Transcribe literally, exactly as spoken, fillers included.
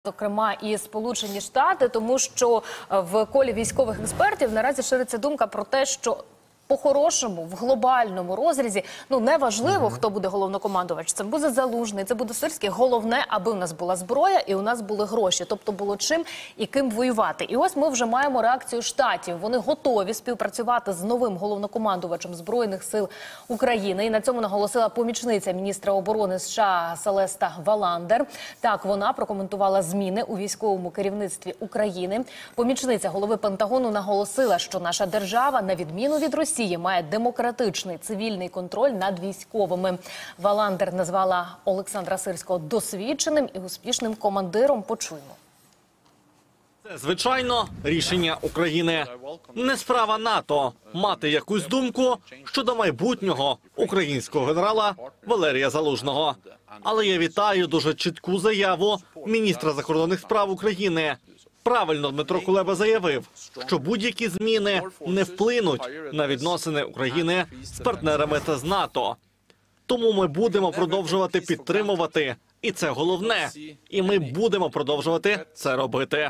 Зокрема, і Сполучені Штати, тому що в колі військових експертів наразі шириться думка про те, що по-хорошому, в глобальному розрізі, ну, не важливо, хто буде головнокомандувач. Це буде Залужний, це буде Сирський. Головне, аби у нас була зброя і у нас були гроші. Тобто було чим і ким воювати. І ось ми вже маємо реакцію Штатів. Вони готові співпрацювати з новим головнокомандувачем Збройних сил України. І на цьому наголосила помічниця міністра оборони США Селеста Валандер. Так, вона прокоментувала зміни у військовому керівництві України. Помічниця голови Пентагону наголосила, що наша держава, на відміну від Росії, має демократичний цивільний контроль над військовими. Валандер назвала Олександра Сирського досвідченим і успішним командиром. Почуємо. Це, звичайно, рішення України. Не справа НАТО мати якусь думку щодо майбутнього українського генерала Валерія Залужного. Але я вітаю дуже чітку заяву міністра закордонних справ України. Правильно Дмитро Кулеба заявив, що будь-які зміни не вплинуть на відносини України з партнерами та з НАТО. Тому ми будемо продовжувати підтримувати, і це головне, і ми будемо продовжувати це робити.